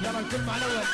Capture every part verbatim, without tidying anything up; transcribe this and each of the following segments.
يلا الكل مع الاول.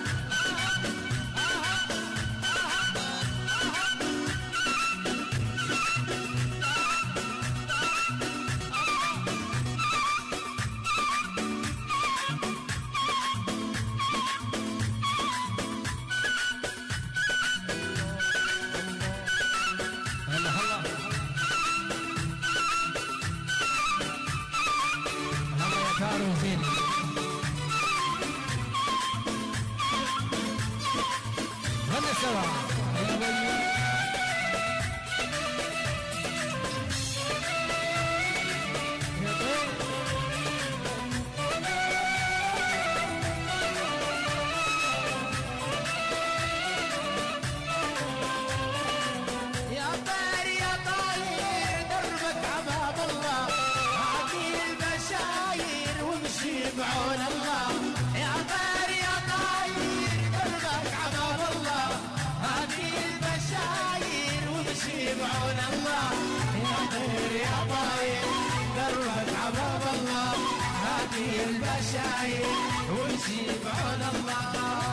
بعون الله يا طير يا طاير دربك عباب الله، هذه البشاير ومشي بعون الله. يا طير يا طاير دربك عباب الله، هذه البشاير ومشي بعون الله.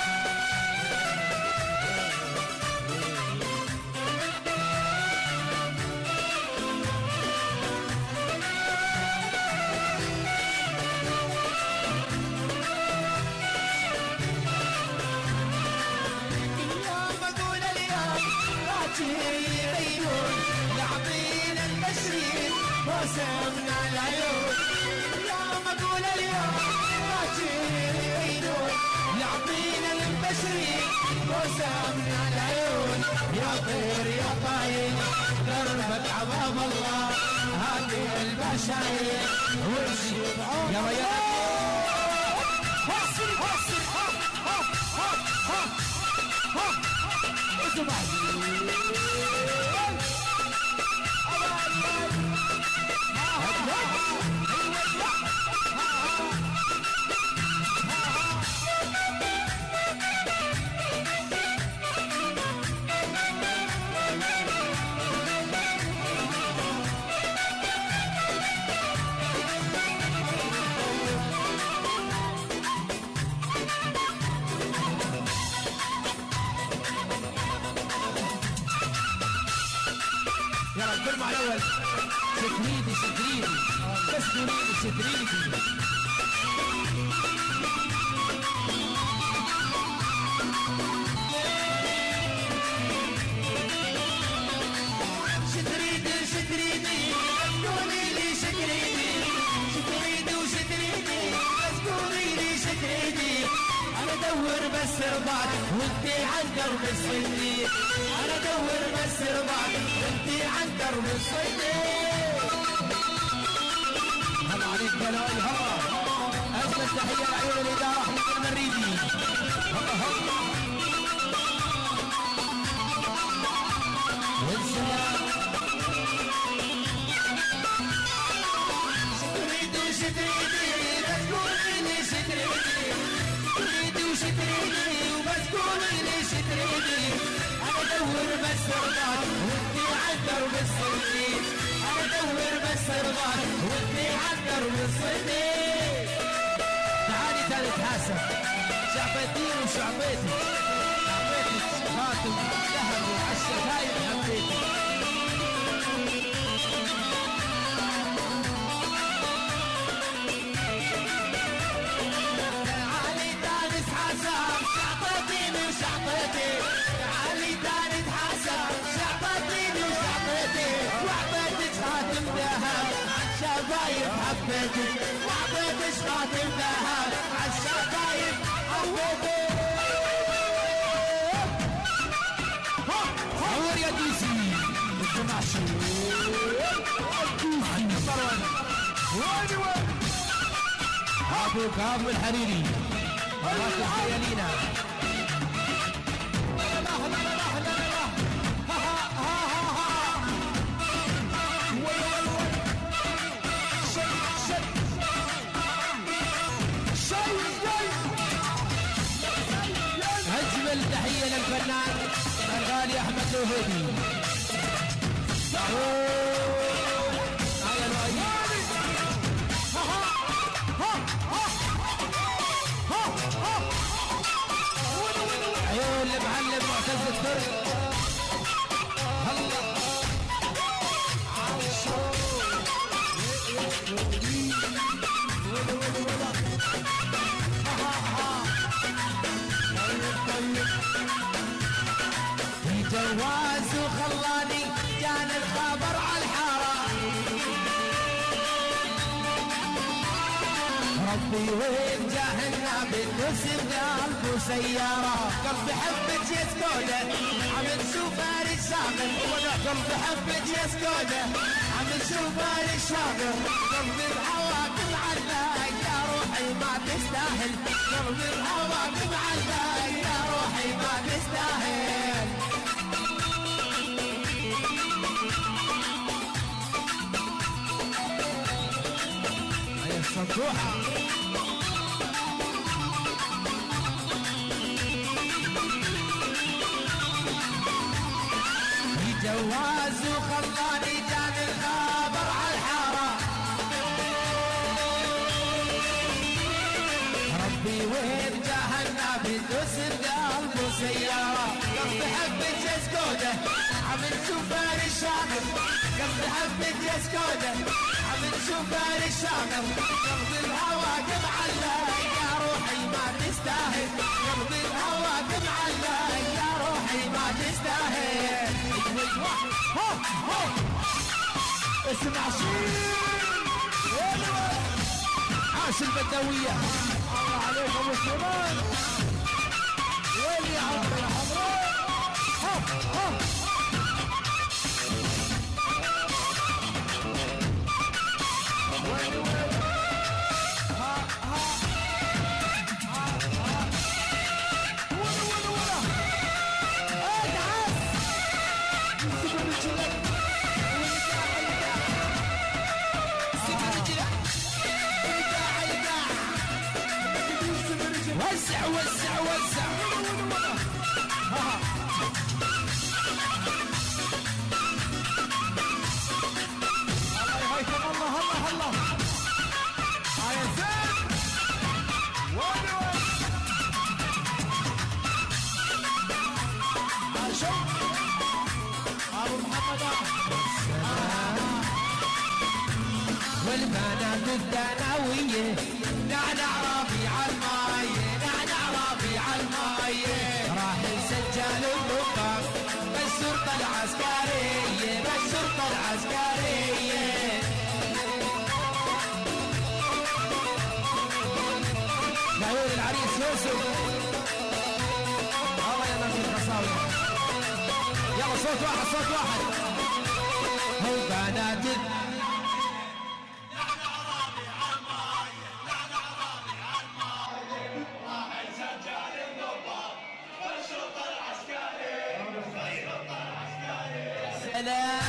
يبينون يعطينا البشرين وسمنا العيون، يوم اقول اليوم باكر يبينون يعطينا البشرين وسمنا العيون. يا طير يا طاير دربك عباب الله، هذه البشاير وامشي يا ريال. وصل وصل ها ها ها ها ها مع الاول. ستريدي ستريدي بس تريدي ستريدي شتريدي شتريدي قولي لي شتريدي شتريدي وشتريدي بس قولي لي شتريدي. انا ادور بس رضاك وانتي عن درب الصيدي، انا ادور بس رضاك وانتي عن درب الصيدي. هلا عليك بلاي هلا. اجمل تحيه لعيون الاداره احمد المريدي. هلا هلا والسلام. شتريدي شتريدي بس قولي لي شتريدي، شتريدي وشتريدي وبس قولي لي شتريدي. انا ادور بس رضاك وانتي عن درب الصيدي، انا ادور بس رضاك وانتي عن درب الصيدي. تعالي ثالث حاسه شعبتين وشعبتي، شعبتك خاتم ذهب وعالشفايف حبيتي. تعالي ثالث حاسه شعبتيني وشعبتي، تعالي ثالث حاسه شعبتيني وشعبتي. وعبيتك خاتم ذهب عالشفايف حبيتك، وعبيتك خاتم ذهب عالشفايف حبيتك. صور يا ديسي الجماشي مع النصر وين وين ابو كاب الحريري مرات الخيالينا. اجمل تحيه للفنان الغالي احمد الوهيبي. معتز الترك هلا في جواز وخلاني جاني الخبر على الحارة ربي وين جاهلنا بالنسب قلب وسيارة قلبي حبك يا سكودة عم نشوفها الشاغل قلبي حبك يا سكودة عم نشوفها الشاغل قلبي بهواك معلق يا روحي ما تستاهل قلبي بهواك معلق يا روحي ما تستاهل هاي الصندوحة جواز وخلاني جاني الخبر على الحارة ربي وين جاهلنا بدوس القلب وسيارة قلبي حبك يا سكودة عم نشوفها الشاغل قلبي حبك يا سكودة عم نشوفها الشاغل قلبي بهواك معلق يا روحي ما تستاهل قلبي بهواك معلق يا روحي ما تستاهل ها ها اسمع شيء عاش البدوية الله عليك ابو سليمان ويلي يا عمري يا حضرات ها ها ويلي ويلي ها ها ها ها ولا ولا ولا ادعس سيب رجلك سيب رجلك وسع وسع وسع الله يهيثم الله الله الله هاي زين وين وين عاشو ابو محمد والبنات الثانوية نعنع ربيع الماية نعنع ربيع الماية راح السجال النقاب بالشرطة العسكرية بالشرطة العسكرية لعيون العريس يوسف الله يلا في الخصاوي يلا صوت واحد صوت واحد هو بنات لا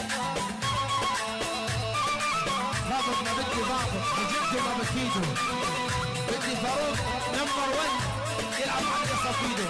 ضابط ما بدي ضابط بجده ما بفيده بدي فاروق نمبر ون يلعب على قصافيده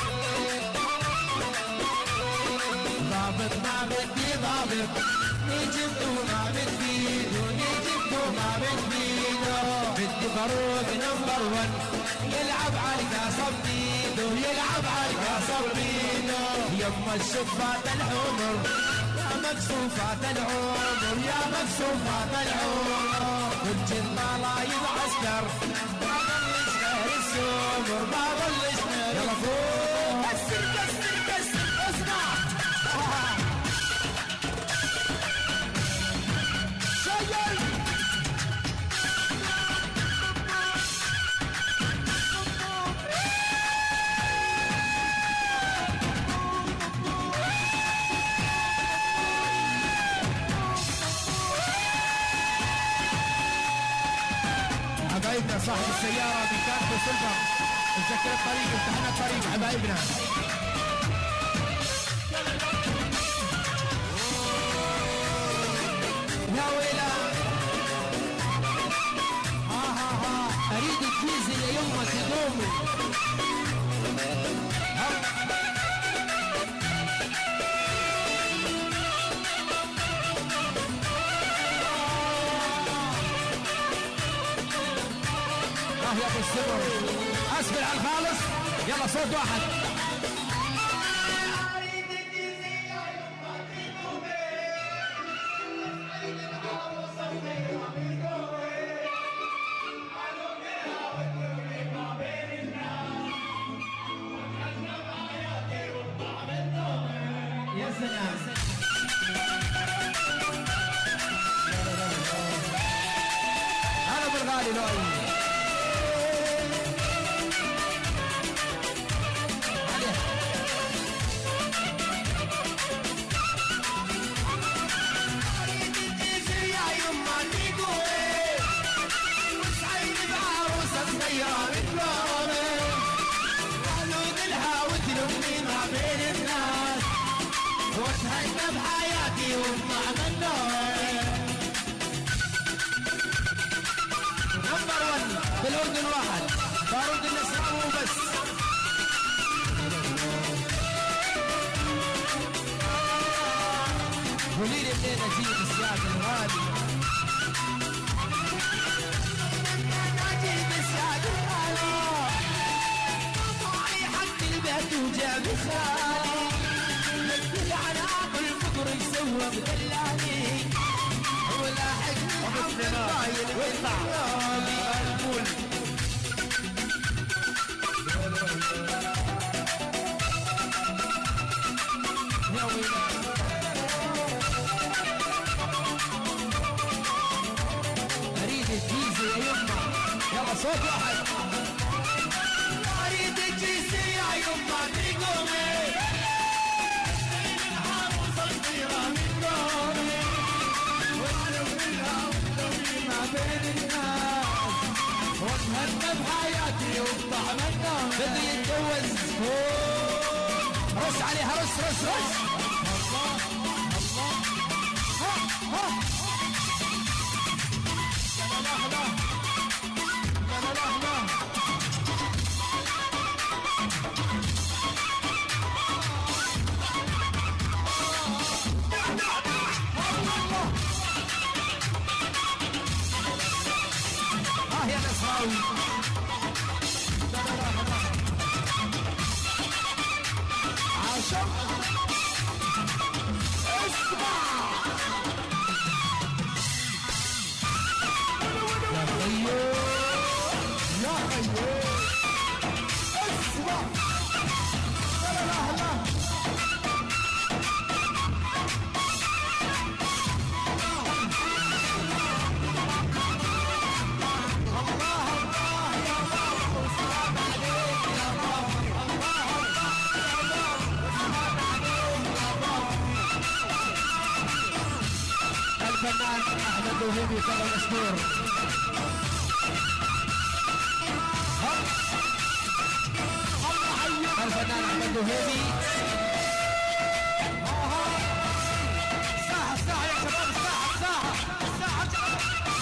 ضابط ما بدي ضابط نجمته ما بتفيده نجمته ما بتفيده بدي فاروق نمبر ون يلعب على قصافيده يلعب على قصافيده يما الشفات الحمر يا مكسوفات العمر يا مكسوفات العمر كنت الملايين عسكر ما ظلش غير السمر ما ظلش غير يلا فوق كسر كسر كسر اسمع شيل حبايبنا صاحب السيارة بكارت سيلفر نسكر الطريق امتحنا الطريق حبايبنا يا ويلا ها ها ها اريد الجيزة يا يمه تدومي اه يا ابو السمر اصبر على الخالص يلا صوت واحد سلام. هلا بالغالي لؤي. واتهنى بحياتي وبطعم النور. نمبر ون بالاردن واحد بارود النسراوي وبس. قولي لي منين اجيب السياد الغالي؟ اجيب السياد الغالي طاعي حق البيت وجاب خالي. مثل عناق الفطر يسوى بدلالي ولاحق محمد طايل ويطلع الفول. يا ويلي اريد الجيزه يا يما. يلا صوت واحد. اريد الجيزه يا يما تقومي. واتهنى بحياتي وبطعم النوم. بدي يتجوز. رش عليها رش رش رش. الله الله. ها ها. لا لا لا لا لا لا. ها يا نسراوي. لا لا لا لا. عاشق اسمع. يا خيو يا خيو اسمع. لا لا لا لا. الفنان احمد وهيبي طبعا مشهور. الفنان احمد وهيبي. ساحة ساحة يا شباب. ساحة ساحة ساحة.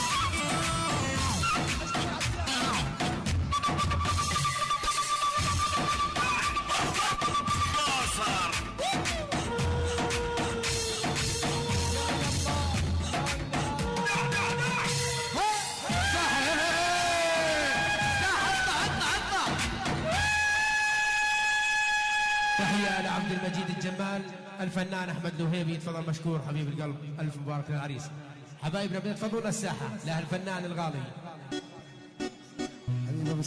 تحية لعبد المجيد الجمال. الفنان احمد لوهيبي يتفضل مشكور حبيب القلب. الف مبارك للعريس. حبايبنا بنتفضلوا للساحة لها الفنان الغالي